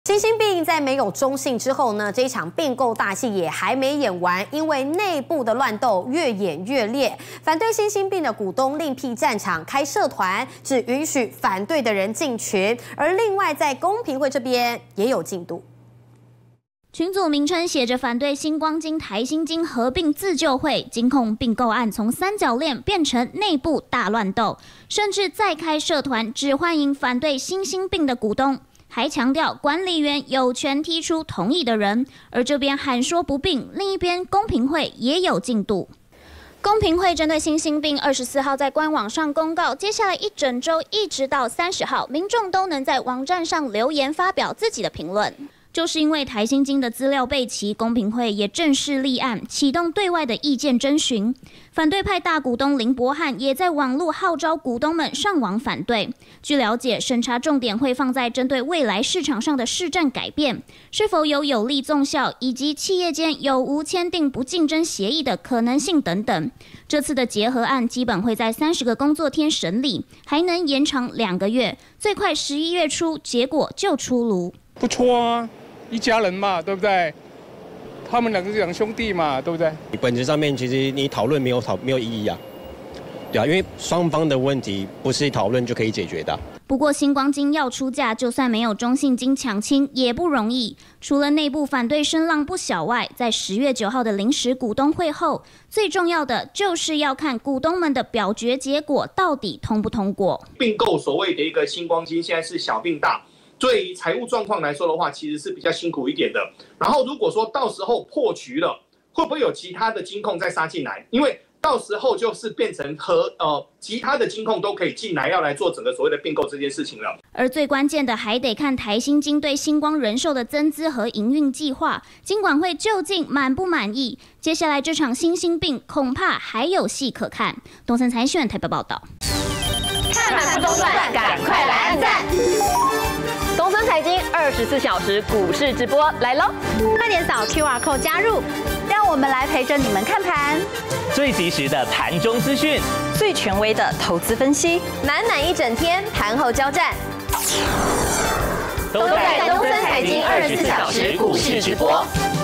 新兴病在没有中信之后呢，这一场并购大戏也还没演完，因为内部的乱斗越演越烈。反对新兴病的股东另辟战场，开社团，只允许反对的人进群。而另外在公平会这边也有进度。 群组名称写着反对新光金、台新金合并自救会，金控并购案从三角恋变成内部大乱斗，甚至再开社团，只欢迎反对新兴病的股东，还强调管理员有权踢出同意的人。而这边喊说不并，另一边公平会也有进度。 公平会针对新兴病24号在官网上公告，接下来一整周一直到30号，民众都能在网站上留言发表自己的评论。 就是因为台新金的资料备齐，公平会也正式立案，启动对外的意见征询。反对派大股东林柏翰也在网络号召股东们上网反对。据了解，审查重点会放在针对未来市场上的市政改变，是否有利纵效，以及企业间有无签订不竞争协议的可能性等等。这次的结合案基本会在30个工作天审理，还能延长2个月，最快11月初结果就出炉。 不错啊。 一家人嘛，对不对？他们两兄弟嘛，对不对？ 本质上面其实你讨论没有意义啊，对啊，因为双方的问题不是讨论就可以解决的。 不过新光金要出价，就算没有中信金抢亲也不容易。除了内部反对声浪不小外，在10月9号的临时股东会后，最重要的就是要看股东们的表决结果到底通不通过。 并购所谓的一个新光金，现在是小并大。 对于财务状况来说的话，其实是比较辛苦一点的。然后如果说到时候破局了，会不会有其他的金控再杀进来？因为到时候就是变成其他的金控都可以进来，要来做整个所谓的并购这件事情了。 而最关键的还得看台新金对星光人寿的增资和营运计划，金管会究竟满不满意？接下来这场新兴病恐怕还有戏可看。东森财讯台北报道。 看盘不中断，赶快来按赞。 东森财经24小时股市直播来喽！ 快点扫 QR code 加入，让我们来陪着你们看盘。 最及时的盘中资讯， 最权威的投资分析， 满一整天盘后交战， 都在东森财经24小时股市直播。